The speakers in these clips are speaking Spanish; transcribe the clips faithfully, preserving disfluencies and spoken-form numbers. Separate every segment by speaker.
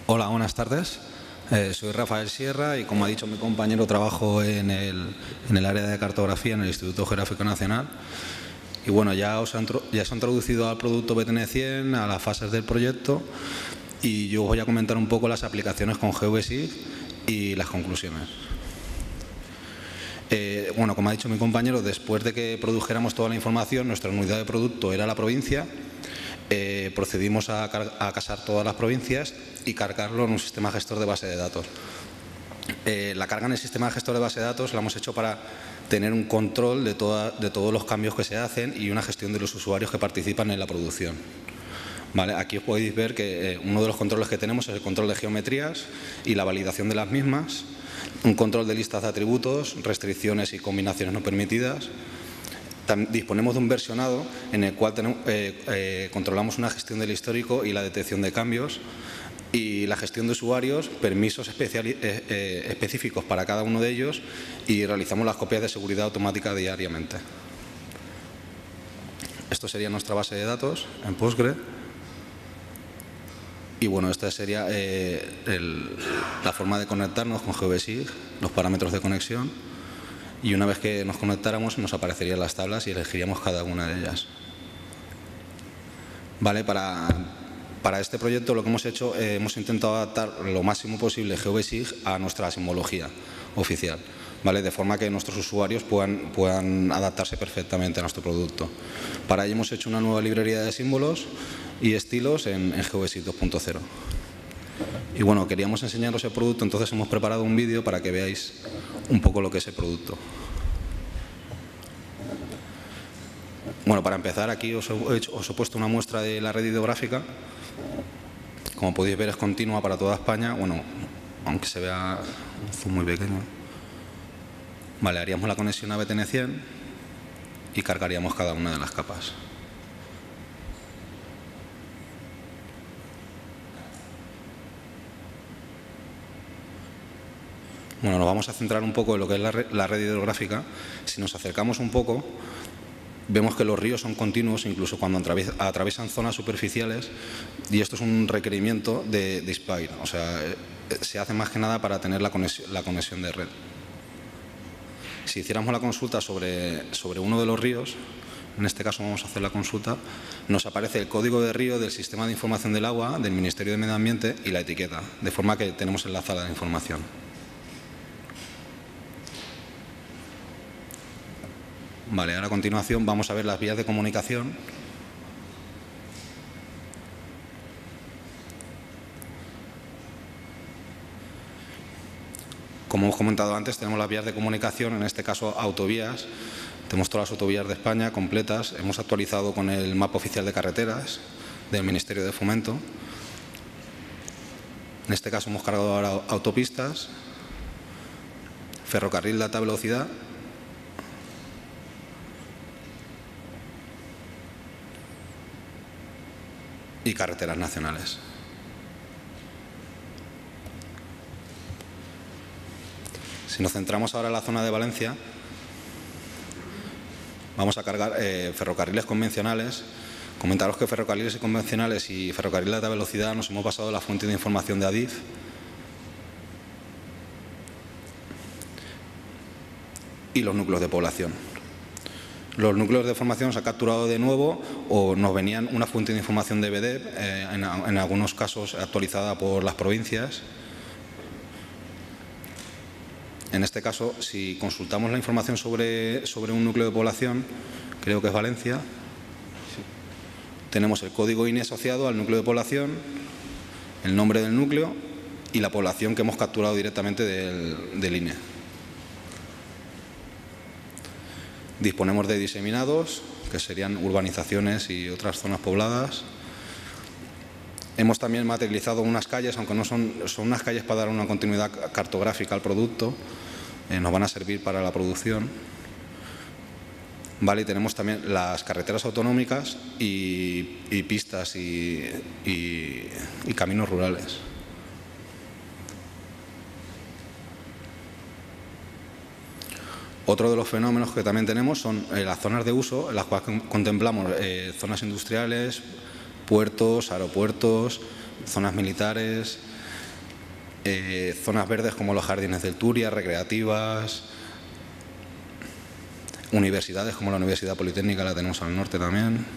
Speaker 1: Hola, buenas tardes. Eh, soy Rafael Sierra y, como ha dicho mi compañero, trabajo en el, en el área de cartografía en el Instituto Geográfico Nacional. Y bueno, ya, os han, ya se han introducido al producto B T N cien, a las fases del proyecto, y yo voy a comentar un poco las aplicaciones con GeoBSIG y las conclusiones. Eh, bueno, como ha dicho mi compañero, después de que produjéramos toda la información, nuestra unidad de producto era la provincia. Eh, procedimos a, a casar todas las provincias y cargarlo en un sistema gestor de base de datos. Eh, la carga en el sistema gestor de base de datos la hemos hecho para tener un control de, toda, de todos los cambios que se hacen y una gestión de los usuarios que participan en la producción. Vale, aquí os podéis ver que eh, uno de los controles que tenemos es el control de geometrías y la validación de las mismas, un control de listas de atributos, restricciones y combinaciones no permitidas. También disponemos de un versionado en el cual tenemos, eh, eh, controlamos una gestión del histórico y la detección de cambios, y la gestión de usuarios, permisos eh, eh, específicos para cada uno de ellos, y realizamos las copias de seguridad automática diariamente. Esto sería nuestra base de datos en Postgre. Y bueno, esta sería eh, el, la forma de conectarnos con GeoBSIG, los parámetros de conexión. Y una vez que nos conectáramos, nos aparecerían las tablas y elegiríamos cada una de ellas. Vale, para, para este proyecto lo que hemos hecho, eh, hemos intentado adaptar lo máximo posible GeoBSIG a nuestra simbología oficial, ¿vale? De forma que nuestros usuarios puedan, puedan adaptarse perfectamente a nuestro producto. Para ello hemos hecho una nueva librería de símbolos y estilos en, en GeoBSIG dos punto cero. Y bueno, queríamos enseñaros el producto, entonces hemos preparado un vídeo para que veáis un poco lo que es el producto. Bueno, para empezar, aquí os he, hecho, os he puesto una muestra de la red hidrográfica. Como podéis ver, es continua para toda España. Bueno, aunque se vea un zoom muy pequeño. Vale, haríamos la conexión a B T N cien y cargaríamos cada una de las capas. Bueno, nos vamos a centrar un poco en lo que es la red, la red hidrográfica. Si nos acercamos un poco, vemos que los ríos son continuos, incluso cuando atraviesan zonas superficiales, y esto es un requerimiento de, de Spire. O sea, se hace más que nada para tener la conexión, la conexión de red. Si hiciéramos la consulta sobre, sobre uno de los ríos, en este caso vamos a hacer la consulta, nos aparece el código de río del Sistema de Información del Agua del Ministerio de Medio Ambiente y la etiqueta, de forma que tenemos enlazada la información. Vale, ahora a continuación vamos a ver las vías de comunicación. Como hemos comentado antes, tenemos las vías de comunicación, en este caso autovías. Tenemos todas las autovías de España completas. Hemos actualizado con el mapa oficial de carreteras del Ministerio de Fomento. En este caso hemos cargado ahora autopistas, ferrocarril de alta velocidad, y carreteras nacionales. Si nos centramos ahora en la zona de Valencia, vamos a cargar eh, ferrocarriles convencionales. Comentaros que ferrocarriles convencionales y ferrocarril de alta velocidad nos hemos basado en la fuente de información de Adif. Y los núcleos de población. Los núcleos de formación se han capturado de nuevo o nos venían una fuente de información de B D E P, eh, en, en algunos casos actualizada por las provincias. En este caso, si consultamos la información sobre, sobre un núcleo de población, creo que es Valencia, tenemos el código I N E asociado al núcleo de población, el nombre del núcleo y la población que hemos capturado directamente del, del I N E. Disponemos de diseminados, que serían urbanizaciones y otras zonas pobladas. Hemos también materializado unas calles, aunque no son, son unas calles para dar una continuidad cartográfica al producto, eh, nos van a servir para la producción. Vale, y tenemos también las carreteras autonómicas y, y pistas y, y, y caminos rurales. Otro de los fenómenos que también tenemos son eh, las zonas de uso, en las cuales contemplamos eh, zonas industriales, puertos, aeropuertos, zonas militares. eh, zonas verdes como los jardines del Turia, recreativas, universidades como la Universidad Politécnica, la tenemos al norte también.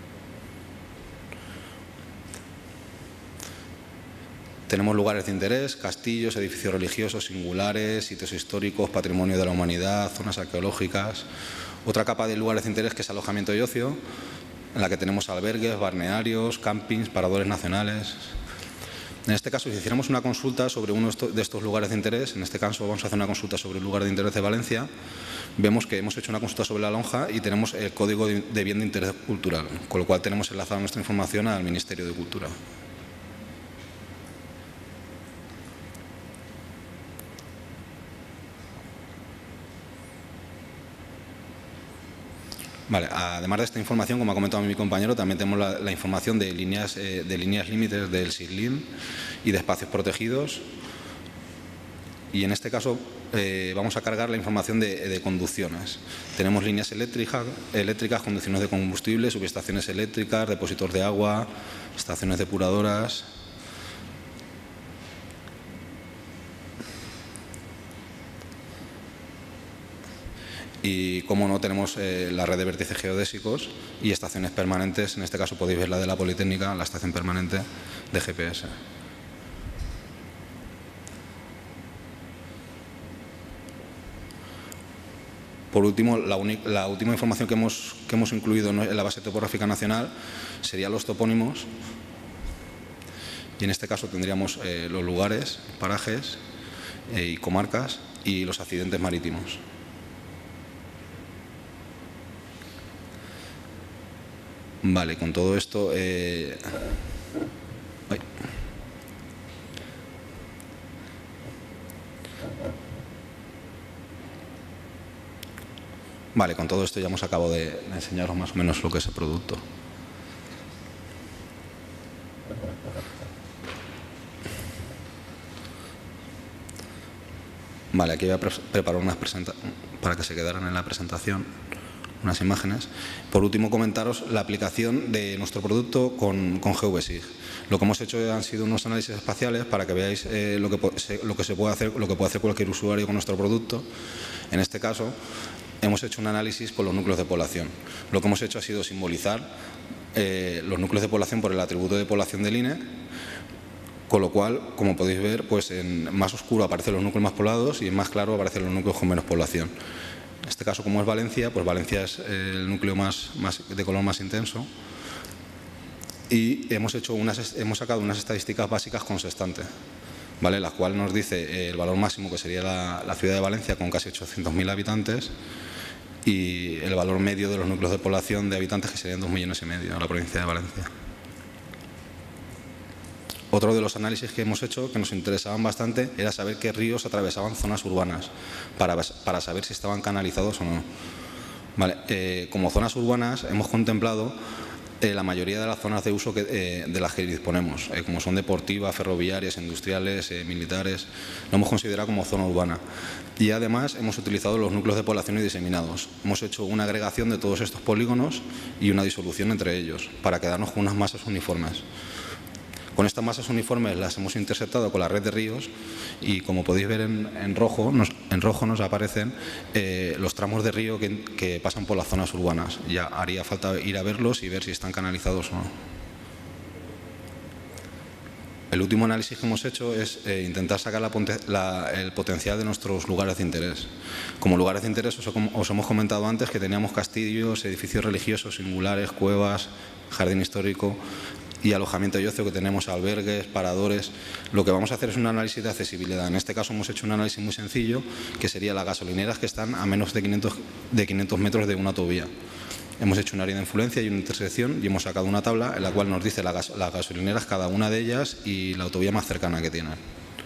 Speaker 1: Tenemos lugares de interés, castillos, edificios religiosos singulares, sitios históricos, patrimonio de la humanidad, zonas arqueológicas. Otra capa de lugares de interés que es alojamiento y ocio, en la que tenemos albergues, balnearios, campings, paradores nacionales. En este caso, si hiciéramos una consulta sobre uno de estos lugares de interés, en este caso vamos a hacer una consulta sobre el lugar de interés de Valencia, vemos que hemos hecho una consulta sobre la lonja y tenemos el código de bien de interés cultural, con lo cual tenemos enlazada nuestra información al Ministerio de Cultura. Vale, además de esta información, como ha comentado mi compañero, también tenemos la, la información de líneas, eh, de líneas límites del SIGLIN y de espacios protegidos. Y en este caso eh, vamos a cargar la información de, de conducciones. Tenemos líneas eléctricas, eléctricas, conducciones de combustible, subestaciones eléctricas, depósitos de agua, estaciones depuradoras. Y, como no, tenemos eh, la red de vértices geodésicos y estaciones permanentes. En este caso podéis ver la de la Politécnica, la estación permanente de G P S. Por último, la, la última información que hemos, que hemos incluido en la base topográfica nacional serían los topónimos. Y en este caso tendríamos eh, los lugares, parajes eh, y comarcas y los accidentes marítimos. Vale, con todo esto… Eh... Ay. Vale, con todo esto ya hemos acabado de, de enseñaros más o menos lo que es el producto. Vale, aquí voy a pre preparar unas presentaciones para que se quedaran en la presentación. Unas imágenes. Por último, comentaros la aplicación de nuestro producto con, con GeoVSIG. Lo que hemos hecho han sido unos análisis espaciales para que veáis eh, lo, que se, lo que se puede hacer, lo que puede hacer cualquier usuario con nuestro producto. En este caso, hemos hecho un análisis con los núcleos de población. Lo que hemos hecho ha sido simbolizar eh, los núcleos de población por el atributo de población del I N E, con lo cual, como podéis ver, pues en más oscuro aparecen los núcleos más poblados y en más claro aparecen los núcleos con menos población. En este caso, como es Valencia, pues Valencia es el núcleo más, más de color más intenso y hemos, hecho unas, hemos sacado unas estadísticas básicas con sextante, ¿vale? La cual nos dice el valor máximo, que sería la, la ciudad de Valencia con casi ochocientos mil habitantes, y el valor medio de los núcleos de población de habitantes, que serían dos millones y medio en la provincia de Valencia. Otro de los análisis que hemos hecho, que nos interesaban bastante, era saber qué ríos atravesaban zonas urbanas, para, para saber si estaban canalizados o no. Vale, eh, como zonas urbanas hemos contemplado eh, la mayoría de las zonas de uso que, eh, de las que disponemos, eh, como son deportivas, ferroviarias, industriales, eh, militares, lo hemos considerado como zona urbana. Y además hemos utilizado los núcleos de población y diseminados. Hemos hecho una agregación de todos estos polígonos y una disolución entre ellos, para quedarnos con unas masas uniformes. Con estas masas uniformes las hemos interceptado con la red de ríos y, como podéis ver en, en, rojo, nos, en rojo nos aparecen eh, los tramos de río que, que pasan por las zonas urbanas. Ya haría falta ir a verlos y ver si están canalizados o no. El último análisis que hemos hecho es eh, intentar sacar la, la, el potencial de nuestros lugares de interés. Como lugares de interés os, os hemos comentado antes que teníamos castillos, edificios religiosos singulares, cuevas, jardín histórico y alojamiento y ocio, que tenemos albergues, paradores. Lo que vamos a hacer es un análisis de accesibilidad. En este caso hemos hecho un análisis muy sencillo, que sería las gasolineras que están a menos de quinientos, de quinientos metros de una autovía. Hemos hecho un área de influencia y una intersección y hemos sacado una tabla en la cual nos dice la gas, las gasolineras, cada una de ellas, y la autovía más cercana que tienen.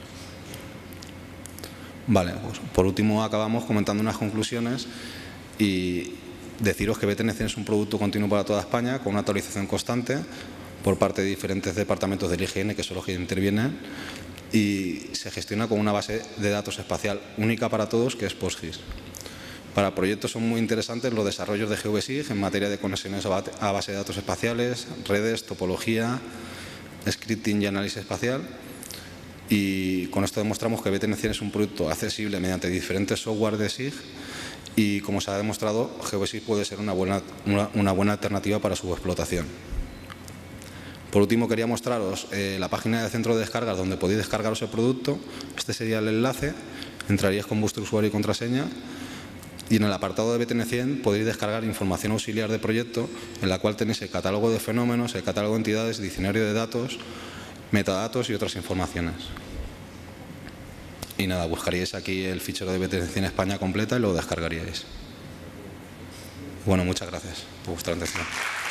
Speaker 1: Vale, pues por último acabamos comentando unas conclusiones y deciros que B T N C es un producto continuo para toda España, con una actualización constante por parte de diferentes departamentos del I G N, que son los que intervienen, y se gestiona con una base de datos espacial única para todos, que es PostGIS. Para proyectos son muy interesantes los desarrollos de GeoVSIG en materia de conexiones a base de datos espaciales, redes, topología, scripting y análisis espacial. Y con esto demostramos que B T N cien es un producto accesible mediante diferentes software de S I G y, como se ha demostrado, GeoSIG puede ser una buena, una, una buena alternativa para su explotación. Por último, quería mostraros eh, la página de centro de descargas donde podéis descargaros el producto. Este sería el enlace. Entraríais con vuestro usuario y contraseña y en el apartado de B T N cien podéis descargar información auxiliar de proyecto, en la cual tenéis el catálogo de fenómenos, el catálogo de entidades, diccionario de datos, metadatos y otras informaciones. Y nada, buscaríais aquí el fichero de B T N cien España completa y lo descargaríais. Bueno, muchas gracias por vuestra atención.